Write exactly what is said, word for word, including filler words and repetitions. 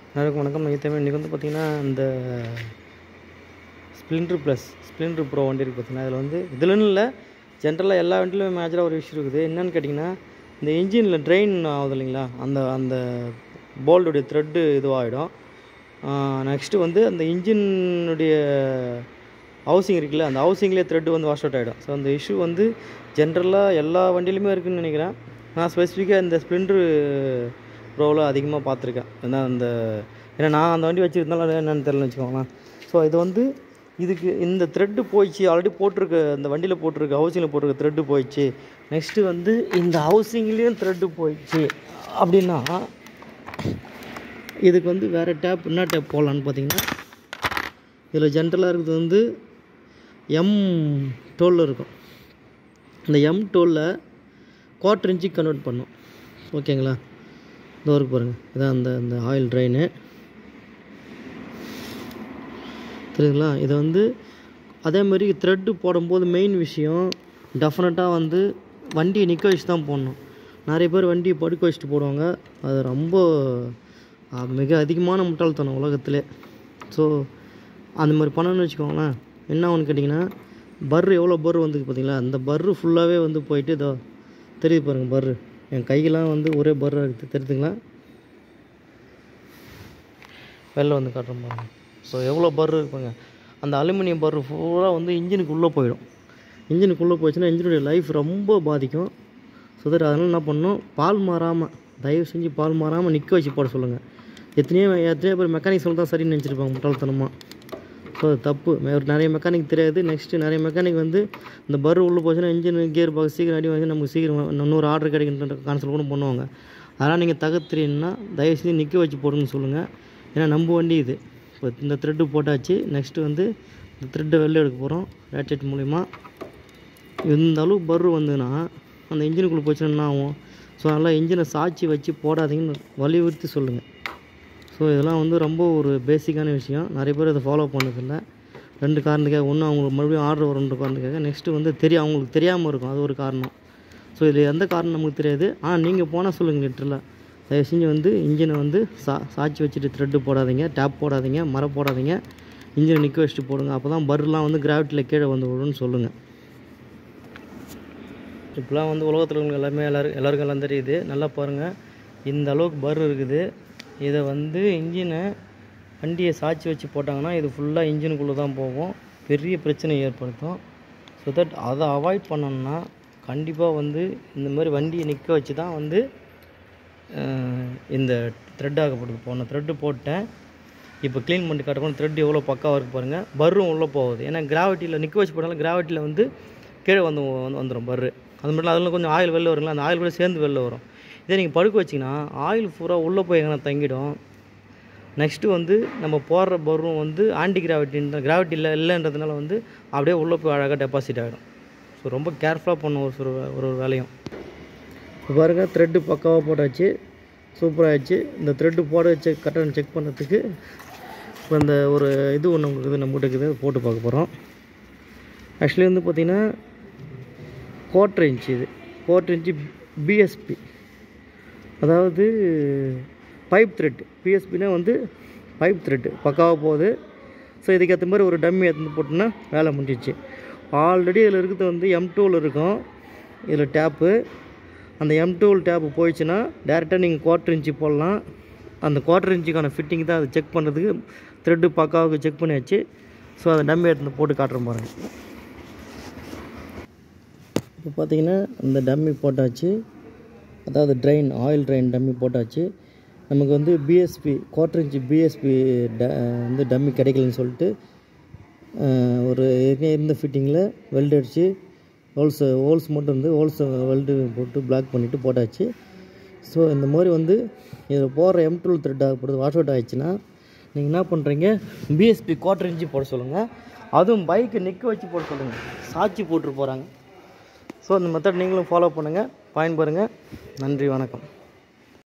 எல்லாருக்கும் வணக்கம். I.Thamizhan இன்றைக்கி வந்து பார்த்திங்கன்னா இந்த ஸ்ப்ளெண்டர் ப்ளஸ் ஸ்ப்ளெண்டர் ப்ரோ வண்டி இருக்குது பார்த்திங்கன்னா. அதில் வந்து இதுலன்னு இல்லை, ஜென்ரலாக எல்லா வண்டியிலும் மேஜராக ஒரு விஷயம் இருக்குது. என்னென்னு கேட்டிங்கன்னா, இந்த இன்ஜினில் ட்ரெயின் ஆகுது இல்லைங்களா, அந்த அந்த போல்டுடைய த்ரெட்டு இதுவாகிடும். நெக்ஸ்ட்டு வந்து அந்த இன்ஜினுடைய ஹவுசிங் இருக்குல்ல, அந்த ஹவுசிங்லேயே த்ரெட்டு வந்து வாஷ் அவுட் ஆகிடும். ஸோ அந்த இஷ்யூ வந்து ஜென்ரலாக எல்லா வண்டியிலுமே இருக்குதுன்னு நினைக்கிறேன். நான் ஸ்பெசிஃபிக்காக இந்த ஸ்ப்ளெண்டர் ப்ரோவில் அதிகமாக பார்த்துருக்கேன். ஏன்னா அந்த ஏன்னா நான் அந்த வண்டி வச்சுருந்தாலும் என்னென்னு தெரியலன்னு வச்சுக்கோங்களேன். ஸோ இது வந்து இதுக்கு இந்த த்ரெட்டு போயிடுச்சு, ஆல்ரெடி போட்டிருக்க இந்த வண்டியில் போட்டிருக்க ஹவுசிங்கில் போட்டிருக்க த்ரெட்டு போயிடுச்சு. நெக்ஸ்ட்டு வந்து இந்த ஹவுசிங்லேயும் த்ரெட்டு போயிடுச்சு அப்படின்னா இதுக்கு வந்து வேறு டேப் என்ன டேப் போடலான்னு பார்த்தீங்கன்னா, இதில் ஜென்ரலாக இருக்கிறது வந்து எம் டுவெல் இருக்கும். இந்த எம் டுவெல்ல குவார்ட்டர் இன்ச்சுக்கு கன்வெர்ட் பண்ணும். ஓகேங்களா, இந்த ஒர்க் பாருங்கள், இதான் அந்த அந்த ஆயில் ட்ரெயினு தெரியுங்களா. இதை வந்து அதேமாதிரி த்ரெட்டு போடும்போது மெயின் விஷயம் டெஃபினட்டாக வந்து வண்டியை நிற்க வச்சு தான் போடணும். நிறைய பேர் வண்டியை படுக்க வச்சுட்டு போடுவாங்க. அது ரொம்ப மிக அதிகமான முட்டாள்தனம் உலகத்திலே. ஸோ அந்த மாதிரி பண்ணணும்னு வச்சுக்கோங்களேன். என்ன ஒன்று கேட்டிங்கன்னா, பர்ரு எவ்வளோ பர்ரு வந்து பார்த்தீங்களா, அந்த பர்ரு ஃபுல்லாகவே வந்து போயிட்டு இதோ தெரியுது பாருங்கள். பர்ரு என் கையெல்லாம் வந்து ஒரே பர்ராக இருக்குது, தெரியுதுங்களா. வெளில வந்து காட்டுறோம் பாருங்கள். ஸோ எவ்வளோ பர்ரு இருப்பாங்க. அந்த அலுமினியம் பர்ரு ஃபுல்லாக வந்து இன்ஜினுக்குள்ளே போயிடும். இன்ஜினுக்குள்ளே போயிடுச்சுன்னா இன்ஜினுடைய லைஃப் ரொம்ப பாதிக்கும். ஸோ தட் அதனால் என்ன பண்ணணும், பால் மாறாமல் தயவு செஞ்சு பால் மாறாமல் நிற்க வச்சு போட சொல்லுங்கள். எத்தனையோ எத்தனையோ பேர் மெக்கானிக் சொல்ல தான் சரின்னு நினச்சிருப்பாங்க முட்டாள்தனமாக. ஸோ அது தப்பு. நிறைய மெக்கானிக் தெரியாது. நெக்ஸ்ட்டு நிறைய மெக்கானிக் வந்து இந்த பர்ரு உள்ளே போச்சுன்னா இன்ஜின் கியர் பாக்ஸ் சீக்கிரம் அடி வாங்கி நமக்கு சீக்கிரம் இன்னொரு ஆர்டர் கிடைக்கின்ற கான்சல் கூட பண்ணுவாங்க. அதனால் நீங்கள் தகர்த்துறீங்கன்னா தயவு செஞ்சு நிற்க வச்சு போடுங்கன்னு சொல்லுங்கள். ஏன்னா நம்ம வண்டி இது. இப்போ இந்த த்ரெட்டு போட்டாச்சு. நெக்ஸ்ட்டு வந்து இந்த த்ரெட்டை வெளில எடுக்க போகிறோம் ரேட்செட் மூலிமா. இந்த அளவுக்கு பர்ரு வந்துன்னா அந்த இன்ஜினுக்குள்ளே போச்சுன்னா என்ன ஆகும். ஸோ அதனால் இன்ஜினை சாய்ச்சி வச்சு போடாதீங்கன்னு வலியுறுத்தி சொல்லுங்கள். ஸோ இதெல்லாம் வந்து ரொம்ப ஒரு பேசிக்கான விஷயம். நிறைய பேர் அதை ஃபாலோ பண்ணதில்லை. ரெண்டு காரணத்துக்காக. ஒன்று அவங்களுக்கு மறுபடியும் ஆர்டர் வரும்ன்ற காரணத்துக்காக. நெக்ஸ்ட்டு வந்து தெரியும், அவங்களுக்கு தெரியாமல் இருக்கும், அது ஒரு காரணம். ஸோ இதில் எந்த காரணம் நமக்கு தெரியாது. ஆனால் நீங்கள் போனால் சொல்லுங்கள் லிட்டரில். தயவு செஞ்சு வந்து இன்ஜினை வந்து சா சாய்ச்சி வச்சுட்டு த்ரெட்டு போடாதீங்க, டேப் போடாதீங்க, மரம் போடாதீங்க. இன்ஜினை நிற்க வச்சுட்டு போடுங்க. அப்போ தான் பர்ரெலாம் வந்து கிராவிட்டியில் கீழே வந்து விடுன்னு சொல்லுங்கள். இப்போலாம் வந்து உலகத்தில் இருக்கிற எல்லாமே எல்லோரும் எல்லாருக்கும் எல்லாம் தெரியுது. நல்லா பாருங்கள், இந்த அளவுக்கு பர் இருக்குது. இதை வந்து இன்ஜினை வண்டியை சாய்ச்சி வச்சு போட்டாங்கன்னா இது ஃபுல்லாக இன்ஜினுக்குள்ளே தான் போகும், பெரிய பிரச்சனை ஏற்படுத்தும். ஸோ தட் அதை அவாய்ட் பண்ணணும்னா கண்டிப்பாக வந்து இந்த மாதிரி வண்டியை நிற்க வச்சு தான் வந்து இந்த த்ரெட் ஆகப்படுது. போன த்ரெட்டு போட்டேன், இப்போ க்ளீன் பண்ணி காட்டப்போ த்ரெட் எவ்வளோ பக்காவாக இருக்குது பாருங்கள். பர்ரும் உள்ளே போகுது. ஏன்னா கிராவிட்டியில் நிற்க வச்சு போட்டாலும் கிராவிட்டியில் வந்து கீழே வந்து வந்துடும் பர்ரு. அது மட்டும் அதில் கொஞ்சம் ஆயில் வெளில வருங்களா, அந்த ஆயில் கூட சேர்ந்து வெளில வரும். இதே நீங்கள் படுக்க வச்சிங்கன்னா ஆயில் பூரா உள்ளே போய் எங்கன்னா தங்கிடும். நெக்ஸ்ட்டு வந்து நம்ம போடுற பர்ரும் வந்து ஆன்டி கிராவிட்டின்ற கிராவிட்டி இல்லை இல்லைன்றதுனால வந்து அப்படியே உள்ளே போய் அழகாக டெபாசிட் ஆகிடும். ஸோ ரொம்ப கேர்ஃபுல்லாக பண்ணும் ஒரு ஒரு ஒரு வேலையும். இப்போ பாருங்கள், த்ரெட்டு பக்காவாக போட்டாச்சு, சூப்பராகிடுச்சு. இந்த த்ரெட்டு போட வச்சு கரெக்டாக செக் பண்ணுறதுக்கு இப்போ இந்த ஒரு இது ஒன்று இருக்குது, நம்மகிட்ட இருக்குது, போட்டு பார்க்க போகிறோம். ஆக்சுவலி வந்து பார்த்திங்கன்னா குவார்ட்டர் இன்ச்சு, இது குவார்ட்டர் இன்ச்சு பிஎஸ்பி, அதாவது பைப் த்ரெட்டு. பிஎஸ்பினா வந்து பைப் த்ரெட்டு பக்காவாக போகுது. ஸோ இதுக்கேற்ற மாதிரி ஒரு டம்மி எடுத்து போட்டோன்னா வேலை முடிஞ்சிச்சு. ஆல்ரெடி இதில் இருக்கிறது வந்து எம் டூவில் இருக்கும். இதில் டேப்பு, அந்த எம் டூவில் டேப்பு போயிடுச்சுன்னா டேரெக்டாக நீங்கள் குவார்ட்டர் இன்ச்சு போடலாம். அந்த குவார்ட்டர் இன்ச்சுக்கான ஃபிட்டிங் தான் அதை செக் பண்ணுறதுக்கு த்ரெட்டு பக்காவுக்கு செக் பண்ணியாச்சு. ஸோ அதை டம்மி எடுத்து போட்டு காட்டுற பாருங்க. இப்போ பார்த்தீங்கன்னா இந்த டம்மி போட்டாச்சு, அதாவது ட்ரெயின் ஆயில் ட்ரெயின் டம்மி போட்டாச்சு. நமக்கு வந்து பிஎஸ்பி குவார்ட்டர் இன்ச்சு பிஎஸ்பி ட வந்து டம்மி கிடைக்கலன்னு சொல்லிட்டு ஒரு ஏற்கனவே இருந்த ஃபிட்டிங்கில் வெல்டு அடித்து ஹோல்ஸ் ஹோல்ஸ் மட்டும் வந்து ஹோல்ஸ் வெல்டு போட்டு பிளாக் பண்ணிவிட்டு போட்டாச்சு. ஸோ இந்த மாதிரி வந்து இதில் போடுற எம் டூல் த்ரெட் ஆகப்படுது வாஷ் அவுட் ஆகிடுச்சுன்னா நீங்கள் என்ன பண்ணுறீங்க, பிஎஸ்பி குவார்ட்டர் இன்ச்சு போட சொல்லுங்கள். அதுவும் பைக்கு நிற்க வச்சு போட சொல்லுங்கள், சாட்சி போட்டு போகிறாங்க. ஸோ அந்த மெத்தட் நீங்களும் ஃபாலோ பண்ணுங்கள், பயன்பெறுங்க. நன்றி, வணக்கம்.